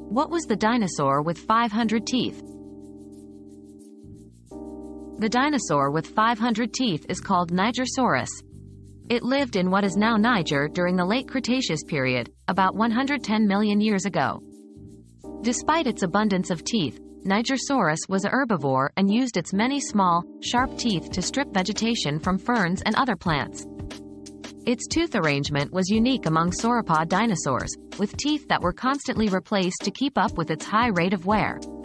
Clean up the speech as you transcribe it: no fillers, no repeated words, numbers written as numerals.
What was the dinosaur with 500 teeth? The dinosaur with 500 teeth is called Nigersaurus. It lived in what is now Niger during the Late Cretaceous period, about 110 million years ago. Despite its abundance of teeth, Nigersaurus was a herbivore and used its many small, sharp teeth to strip vegetation from ferns and other plants. Its tooth arrangement was unique among sauropod dinosaurs, with teeth that were constantly replaced to keep up with its high rate of wear.